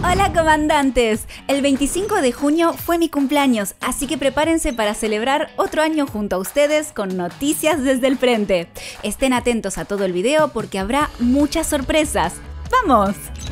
Hola comandantes, el 25 de junio fue mi cumpleaños, así que prepárense para celebrar otro año junto a ustedes con noticias desde el frente. Estén atentos a todo el video porque habrá muchas sorpresas. ¡Vamos!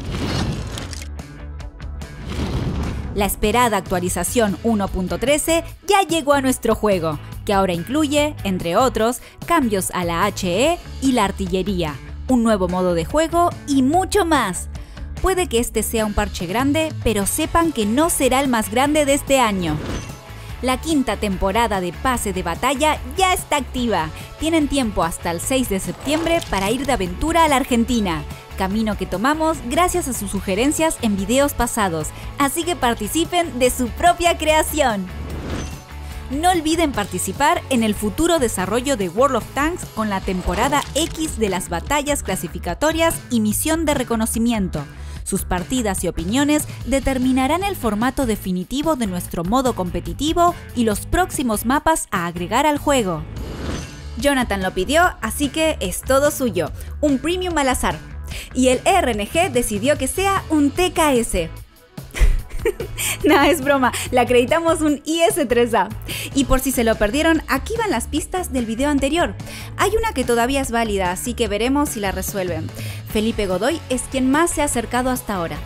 La esperada actualización 1.13 ya llegó a nuestro juego, que ahora incluye, entre otros, cambios a la HE y la artillería, un nuevo modo de juego y mucho más. Puede que este sea un parche grande, pero sepan que no será el más grande de este año. La quinta temporada de Pase de Batalla ya está activa. Tienen tiempo hasta el 6 de septiembre para ir de aventura a la Argentina, camino que tomamos gracias a sus sugerencias en videos pasados, así que participen de su propia creación. No olviden participar en el futuro desarrollo de World of Tanks con la temporada X de las batallas clasificatorias y misión de reconocimiento. Sus partidas y opiniones determinarán el formato definitivo de nuestro modo competitivo y los próximos mapas a agregar al juego. Jonathan lo pidió, así que es todo suyo, un premium al azar. Y el ERNG decidió que sea un TKS. No, es broma, le acreditamos un IS-3A. Y por si se lo perdieron, aquí van las pistas del video anterior. Hay una que todavía es válida, así que veremos si la resuelven. Felipe Godoy es quien más se ha acercado hasta ahora.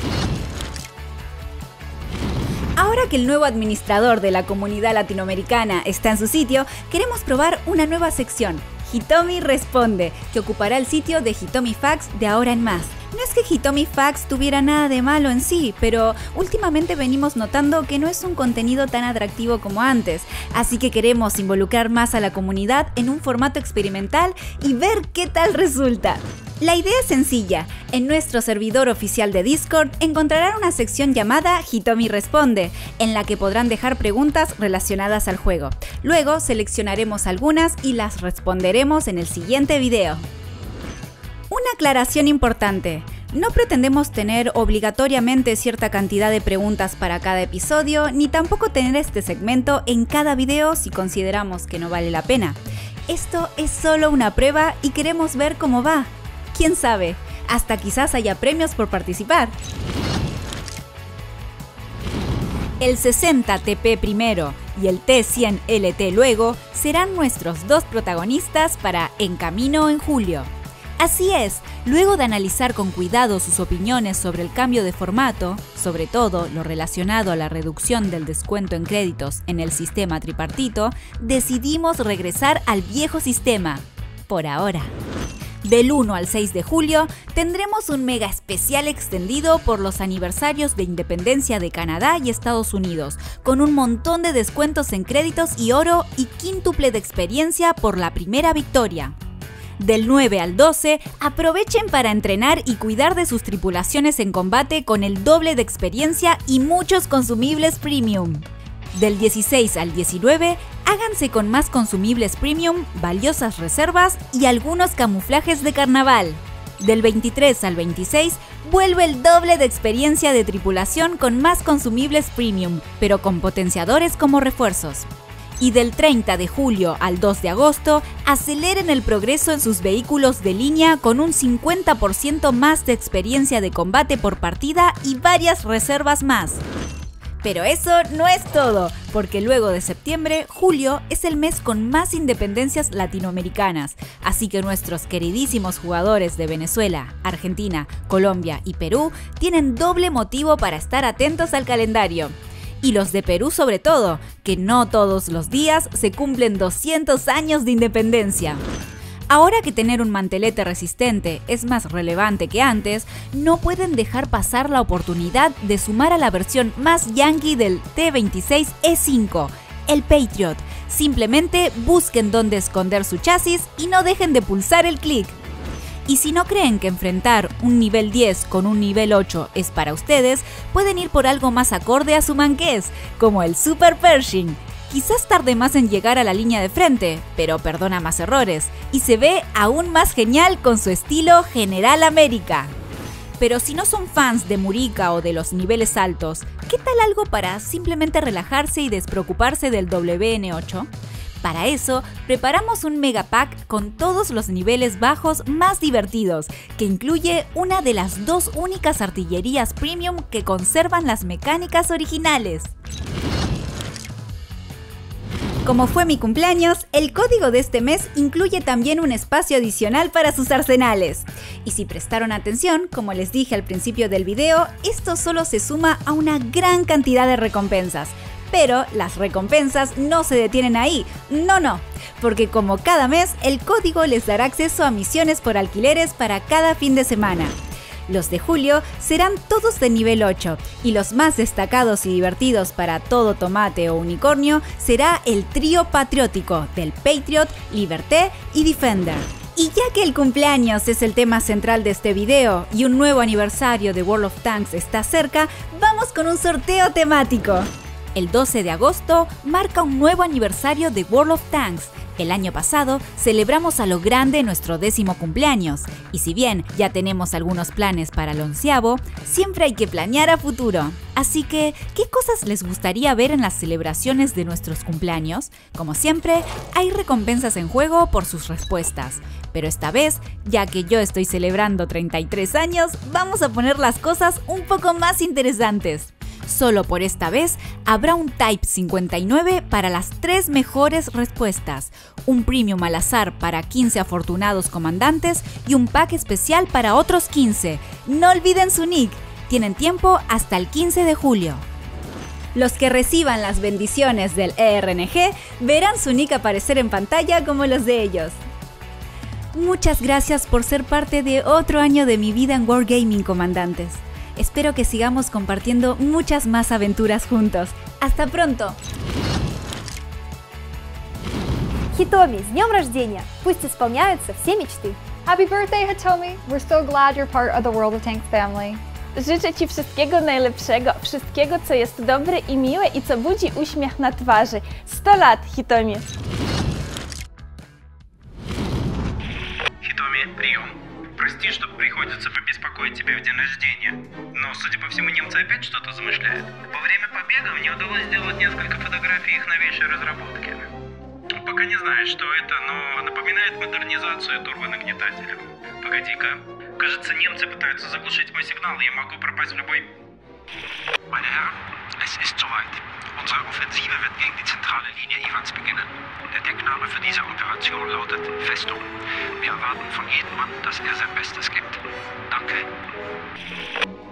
Ahora que el nuevo administrador de la comunidad latinoamericana está en su sitio, queremos probar una nueva sección, Hitomi Responde, que ocupará el sitio de Hitomi Facts de ahora en más. No es que Hitomi Facts tuviera nada de malo en sí, pero últimamente venimos notando que no es un contenido tan atractivo como antes, así que queremos involucrar más a la comunidad en un formato experimental y ver qué tal resulta. La idea es sencilla. En nuestro servidor oficial de Discord encontrarán una sección llamada Hitomi Responde, en la que podrán dejar preguntas relacionadas al juego. Luego seleccionaremos algunas y las responderemos en el siguiente video. Una aclaración importante. No pretendemos tener obligatoriamente cierta cantidad de preguntas para cada episodio, ni tampoco tener este segmento en cada video si consideramos que no vale la pena. Esto es solo una prueba y queremos ver cómo va. ¿Quién sabe? Hasta quizás haya premios por participar. El 60 TP primero y el T100 LT luego serán nuestros dos protagonistas para En Camino en julio. Así es, luego de analizar con cuidado sus opiniones sobre el cambio de formato, sobre todo lo relacionado a la reducción del descuento en créditos en el sistema tripartito, decidimos regresar al viejo sistema, por ahora. Del 1 al 6 de julio tendremos un mega especial extendido por los aniversarios de independencia de Canadá y Estados Unidos, con un montón de descuentos en créditos y oro y quíntuple de experiencia por la primera victoria. Del 9 al 12, aprovechen para entrenar y cuidar de sus tripulaciones en combate con el doble de experiencia y muchos consumibles premium. Del 16 al 19, háganse con más consumibles premium, valiosas reservas y algunos camuflajes de carnaval. Del 23 al 26, vuelve el doble de experiencia de tripulación con más consumibles premium, pero con potenciadores como refuerzos. Y del 30 de julio al 2 de agosto, aceleren el progreso en sus vehículos de línea con un 50% más de experiencia de combate por partida y varias reservas más. Pero eso no es todo, porque luego de septiembre, julio es el mes con más independencias latinoamericanas, así que nuestros queridísimos jugadores de Venezuela, Argentina, Colombia y Perú tienen doble motivo para estar atentos al calendario. Y los de Perú sobre todo, que no todos los días se cumplen 200 años de independencia. Ahora que tener un mantelete resistente es más relevante que antes, no pueden dejar pasar la oportunidad de sumar a la versión más yankee del T-26E5, el Patriot. Simplemente busquen dónde esconder su chasis y no dejen de pulsar el clic. Y si no creen que enfrentar un nivel 10 con un nivel 8 es para ustedes, pueden ir por algo más acorde a su manqués, como el Super Pershing. Quizás tarde más en llegar a la línea de frente, pero perdona más errores, y se ve aún más genial con su estilo General América. Pero si no son fans de Murica o de los niveles altos, ¿qué tal algo para simplemente relajarse y despreocuparse del WN8? Para eso, preparamos un megapack con todos los niveles bajos más divertidos, que incluye una de las 2 únicas artillerías premium que conservan las mecánicas originales. Como fue mi cumpleaños, el código de este mes incluye también un espacio adicional para sus arsenales. Y si prestaron atención, como les dije al principio del video, esto solo se suma a una gran cantidad de recompensas. Pero las recompensas no se detienen ahí, no, porque como cada mes, el código les dará acceso a misiones por alquileres para cada fin de semana. Los de julio serán todos de nivel 8 y los más destacados y divertidos para todo tomate o unicornio será el trío patriótico del Patriot, Liberté y Defender. Y ya que el cumpleaños es el tema central de este video y un nuevo aniversario de World of Tanks está cerca, vamos con un sorteo temático. El 12 de agosto marca un nuevo aniversario de World of Tanks. El año pasado celebramos a lo grande nuestro 10º cumpleaños, y si bien ya tenemos algunos planes para el 11º, siempre hay que planear a futuro. Así que, ¿qué cosas les gustaría ver en las celebraciones de nuestros cumpleaños? Como siempre, hay recompensas en juego por sus respuestas. Pero esta vez, ya que yo estoy celebrando 33 años, vamos a poner las cosas un poco más interesantes. Solo por esta vez habrá un Type 59 para las 3 mejores respuestas, un premium al azar para 15 afortunados comandantes y un pack especial para otros 15. No olviden su nick, tienen tiempo hasta el 15 de julio. Los que reciban las bendiciones del ERNG verán su nick aparecer en pantalla como los de ellos. Muchas gracias por ser parte de otro año de mi vida en Wargaming, comandantes. Espero que sigamos compartiendo muchas más aventuras juntos. ¡Hasta pronto! Hitomi, с днем рождения! Пусть исполняются все мечты! Happy birthday, Hitomi! We're so glad you're part of the World of Tanks family. Życzę Ci wszystkiego najlepszego, wszystkiego, co jest dobre i miłe i co budzi uśmiech na twarzy. 100 lat, Hitomi! Hitomi, прием. Прости, что приходится побеспокоить тебя в день рождения, но, судя по всему, немцы опять что-то замышляют. Во время побега мне удалось сделать несколько фотографий их новейшей разработки. Пока не знаю, что это, но напоминает модернизацию турбонагнетателя. Погоди-ка, кажется, немцы пытаются заглушить мой сигнал, и я могу пропасть в любой... Meine Herren, es ist soweit. Unsere Offensive wird gegen die zentrale Linie Iwans beginnen. Der Deckname für diese Operation lautet Festung. Wir erwarten von jedem Mann, dass er sein Bestes gibt. Danke.